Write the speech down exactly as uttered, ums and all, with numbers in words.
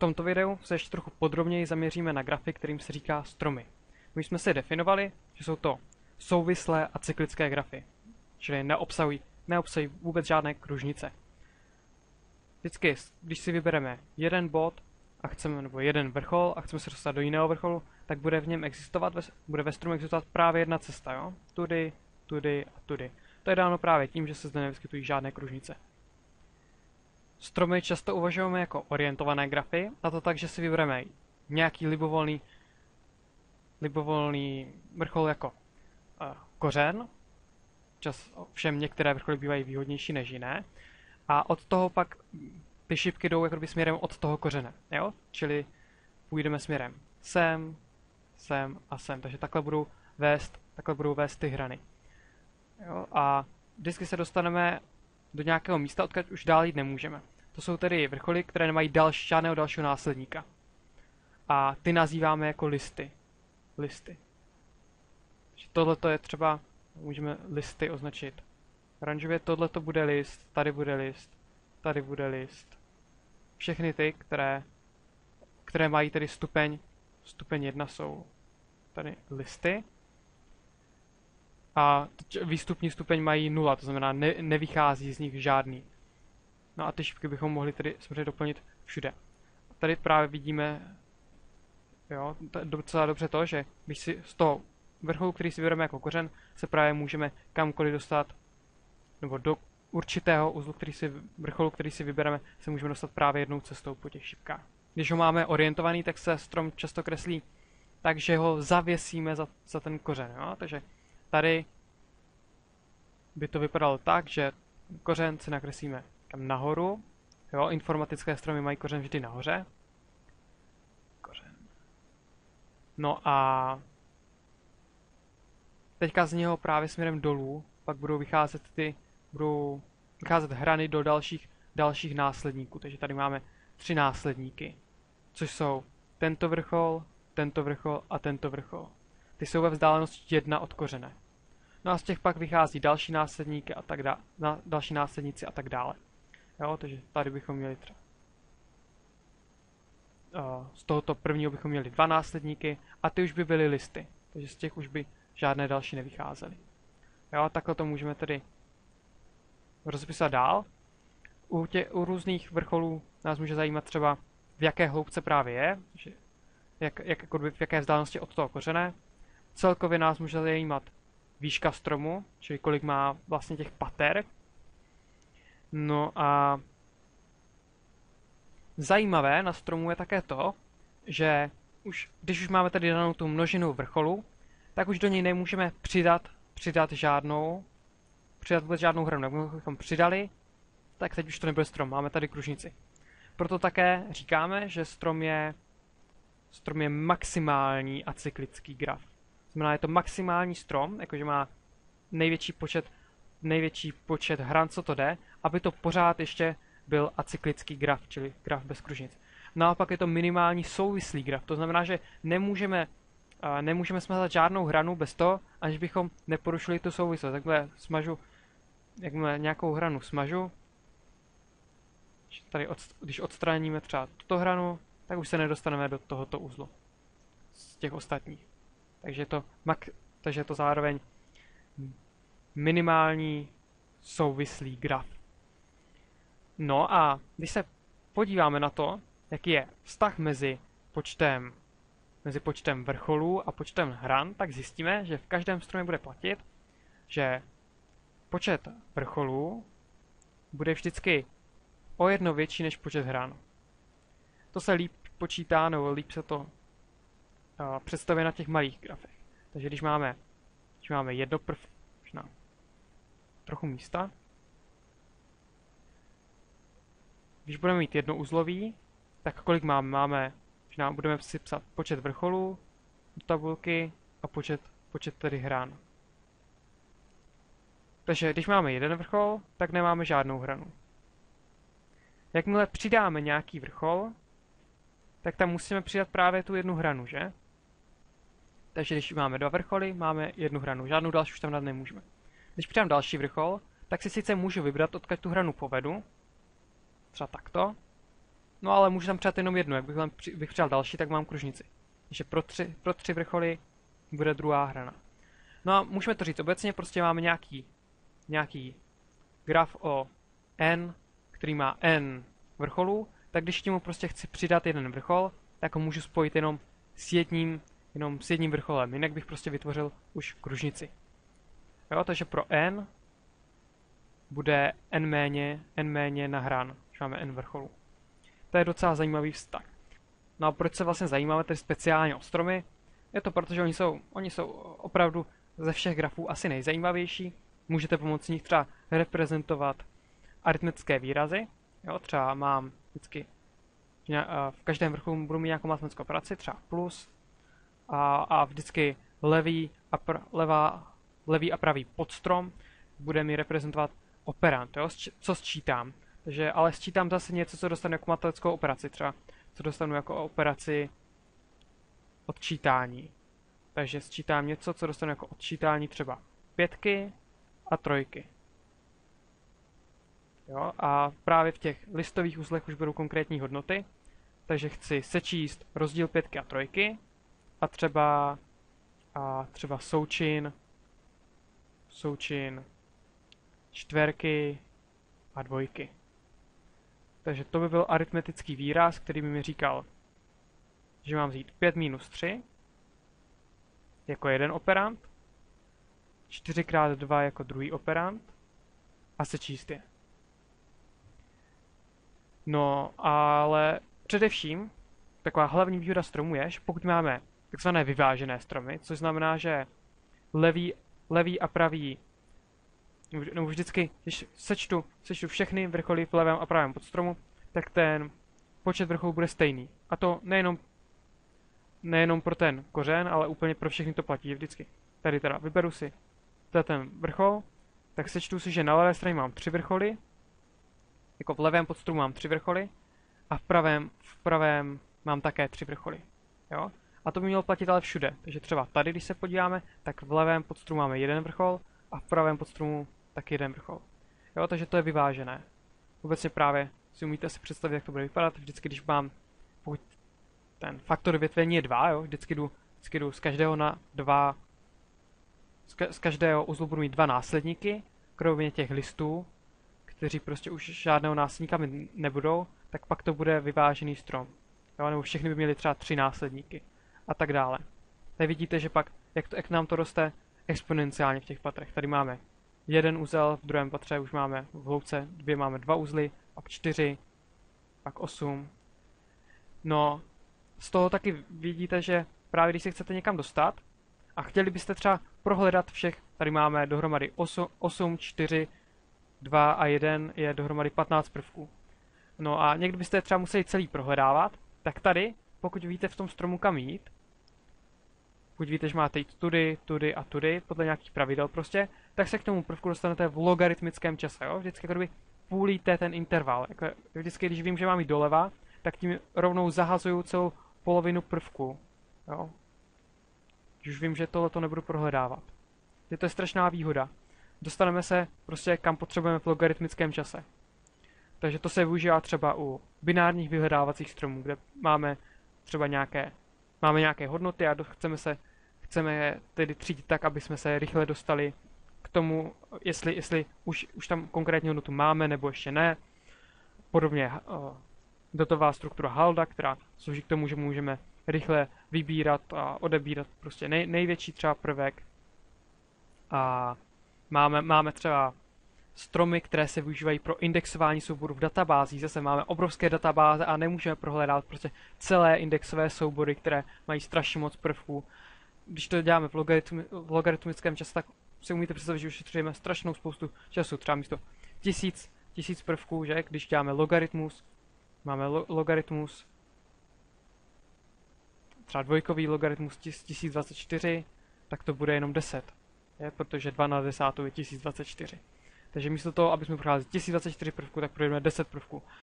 tomto videu se ještě trochu podrobněji zaměříme na grafy, kterým se říká stromy. My jsme si definovali, že jsou to souvislé a cyklické grafy, čili neobsahují, neobsahují vůbec žádné kružnice. Vždycky, když si vybereme jeden bod a chceme, nebo jeden vrchol a chceme se dostat do jiného vrcholu, tak bude v něm existovat, bude ve stromu existovat právě jedna cesta, jo? Tudy, tudy a tudy. To je dáno právě tím, že se zde nevyskytují žádné kružnice. Stromy často uvažujeme jako orientované grafy, a to tak, že si vybereme nějaký libovolný, libovolný vrchol jako uh, kořen. Čas, všem některé vrcholy bývají výhodnější než jiné. A od toho pak ty šipky jdou jakoby směrem od toho kořene, jo? Čili půjdeme směrem sem, sem a sem. Takže takhle budou vést, takhle budou vést ty hrany. Jo? A vždycky se dostaneme do nějakého místa, odkud už dál jít nemůžeme. To jsou tedy vrcholy, které nemají další, žádného dalšího následníka. A ty nazýváme jako listy. Listy. Tohle je třeba, můžeme listy označit. Oranžově tohle to bude list, tady bude list, tady bude list. Všechny ty, které, které mají tedy stupeň, stupeň jedna jsou tady listy. A výstupní stupeň mají nula, to znamená ne, nevychází z nich žádný. No a ty šipky bychom mohli tedy samozřejmě doplnit všude. Tady právě vidíme, jo, docela dobře to, že když si z toho vrcholu, který si vybereme jako kořen, se právě můžeme kamkoliv dostat, nebo do určitého uzlu, který si, vrcholu, který si vybereme, se můžeme dostat právě jednou cestou po těch šipkách. Když ho máme orientovaný, tak se strom často kreslí tak, že ho zavěsíme za, za ten kořen. Jo? Takže tady by to vypadalo tak, že kořen si nakreslíme tam nahoru. Jo? Informatické stromy mají kořen vždy nahoře. Kořen. No a teďka z něho právě směrem dolů pak budou vycházet ty, budou vycházet hrany do dalších, dalších následníků. Takže tady máme tři následníky, což jsou tento vrchol, tento vrchol a tento vrchol. Ty jsou ve vzdálenosti jedna od kořene. No a z těch pak vychází další následníky a tak dále, na, další následníci a tak dále. Jo, takže tady bychom měli třeba uh, z tohoto prvního bychom měli dva následníky a ty už by byly listy. Takže z těch už by žádné další nevycházely. Jo, takhle to můžeme tedy rozpisat dál. U, tě, u různých vrcholů nás může zajímat třeba, v jaké hloubce právě je, že jak, jak, v jaké vzdálenosti od toho kořene. Celkově nás může zajímat výška stromu, čili kolik má vlastně těch pater. No a zajímavé na stromu je také to, že už, když už máme tady danou tu množinu vrcholu, tak už do něj nemůžeme přidat, přidat žádnou, přidat vůbec žádnou hranu. Kdybychom přidali, tak teď už to nebude strom, máme tady kružnici. Proto také říkáme, že strom je, strom je maximální acyklický graf. Znamená, je to maximální strom, jakože má největší počet, největší počet hran, co to jde, aby to pořád ještě byl acyklický graf, čili graf bez kružnic. Naopak je to minimální souvislý graf, to znamená, že nemůžeme, uh, nemůžeme smazat žádnou hranu bez toho, aniž bychom neporušili tu souvislost. Takhle smažu, jakmile nějakou hranu smažu, tady od, když odstraníme třeba tuto hranu, tak už se nedostaneme do tohoto uzlu z těch ostatních. Takže je to, takže je to zároveň minimální souvislý graf. No a když se podíváme na to, jaký je vztah mezi počtem, mezi počtem vrcholů a počtem hran, tak zjistíme, že v každém stromě bude platit, že počet vrcholů bude vždycky o jedno větší než počet hran. To se líp počítá, nebo líp se to uh, představuje na těch malých grafech. Takže když máme, když máme jedno prv, možná trochu místa, když budeme mít jedno uzlový, tak kolik máme? Máme, že nám budeme si psat počet vrcholů do tabulky a počet, počet tedy hran. Takže když máme jeden vrchol, tak nemáme žádnou hranu. Jakmile přidáme nějaký vrchol, tak tam musíme přidat právě tu jednu hranu, že? Takže když máme dva vrcholy, máme jednu hranu. Žádnou další už tam dát nemůžeme. Když přidám další vrchol, tak si sice můžu vybrat, odkud tu hranu povedu. Třeba takto. No ale můžu tam přát jenom jednu, jak bych, tam, bych přál další, tak mám kružnici. Takže pro tři, pro tři vrcholy bude druhá hrana. No a můžeme to říct, obecně prostě máme nějaký, nějaký graf o n, který má n vrcholů, tak když k němu prostě chci přidat jeden vrchol, tak ho můžu spojit jenom s jedním, jenom s jedním vrcholem, jinak bych prostě vytvořil už kružnici. Jo, takže pro n bude n méně, n méně nahran, když máme n vrcholů. To je docela zajímavý vztah. No a proč se vlastně zajímáme tedy speciálně o stromy? Je to proto, že oni jsou, oni jsou opravdu ze všech grafů asi nejzajímavější. Můžete pomocí nich třeba reprezentovat aritmetické výrazy. Jo, třeba mám vždycky v každém vrcholu budu mít nějakou matematickou operaci, třeba plus, a, a vždycky levý a, pr, levá, levý a pravý podstrom bude mi reprezentovat operant, jo, co sčítám. Takže, ale sčítám zase něco, co dostanu jako matematickou operaci, třeba co dostanu jako operaci odčítání. Takže sčítám něco, co dostanu jako odčítání třeba pětky a trojky. Jo, a právě v těch listových uzlech už budou konkrétní hodnoty, takže chci sečíst rozdíl pětky a trojky a třeba, a třeba součin, součin čtverky a dvojky. Takže to by byl aritmetický výraz, který by mi říkal, že mám vzít pět minus tři jako jeden operant, čtyři krát dva jako druhý operant a sečíst je. No, ale především taková hlavní výhoda stromu je, že pokud máme takzvané vyvážené stromy, což znamená, že levý, levý a pravý, nebo vždycky, když sečtu, sečtu všechny vrcholy v levém a pravém podstromu, tak ten počet vrcholů bude stejný. A to nejenom, nejenom pro ten kořen, ale úplně pro všechny to platí vždycky. Tady teda vyberu si ten vrchol, tak sečtu si, že na levé straně mám tři vrcholy, jako v levém podstromu mám tři vrcholy a v pravém, v pravém mám také tři vrcholy. Jo? A to by mělo platit ale všude. Takže třeba tady, když se podíváme, tak v levém podstromu máme jeden vrchol a v pravém podstromu taky jeden vrchol. Jo? Takže to je vyvážené. Obecně právě si umíte si představit, jak to bude vypadat. Vždycky, když mám, pokud ten faktor větvení je dva, jo? Vždycky, jdu, vždycky jdu z každého na dva, z, ka z každého uzlu budu mít dva následníky, kromě těch listů, kteří prostě už žádného následníka mít nebudou, tak pak to bude vyvážený strom. Jo? Nebo všechny by měly třeba tři následníky a tak dále. Tady vidíte, že pak, jak, to, jak nám to roste exponenciálně v těch patrech. Tady máme jeden uzel, v druhém patře už máme v hloubce dvě, máme dva uzly, pak čtyři, pak osm. No, z toho taky vidíte, že právě když se chcete někam dostat a chtěli byste třeba prohledat všech, tady máme dohromady osm, čtyři, dva a jedna je dohromady patnáct prvků. No a někdy byste třeba museli celý prohledávat, tak tady, pokud víte v tom stromu kam jít, pokud víte, že máte jít tudy, tudy a tudy, podle nějakých pravidel prostě, tak se k tomu prvku dostanete v logaritmickém čase, jo? Vždycky jako kdyby půlíte ten interval. Jako vždycky, když vím, že mám jít doleva, tak tím rovnou zahazuju celou polovinu prvku, jo? Když už vím, že tohle to nebudu prohledávat. Je to je strašná výhoda. Dostaneme se prostě kam potřebujeme v logaritmickém čase. Takže to se využívá třeba u binárních vyhledávacích stromů, kde máme třeba nějaké, máme nějaké hodnoty a do, chceme se chceme je tedy třídit tak, aby jsme se rychle dostali k tomu, jestli, jestli už, už tam konkrétní hodnotu máme nebo ještě ne. Podobně uh, datová struktura Halda, která slouží k tomu, že můžeme rychle vybírat a odebírat prostě nej, největší třeba prvek. A máme, máme třeba stromy, které se využívají pro indexování souborů v databázích. Zase máme obrovské databáze a nemůžeme prohledat prostě celé indexové soubory, které mají strašně moc prvků. Když to děláme v, logaritmi, v logaritmickém čase, tak si umíte představit, že ušetříme strašnou spoustu času. Třeba místo tisíc, tisíc prvků, že? Když děláme logaritmus, máme lo, logaritmus, třeba dvojkový logaritmus tisíc dvacet čtyři, tak to bude jenom deset. Je? Protože dva na desátou je tisíc dvacet čtyři. Takže místo toho, aby jsme procházeli tisíc dvacet čtyři prvků, tak projdeme deset prvků.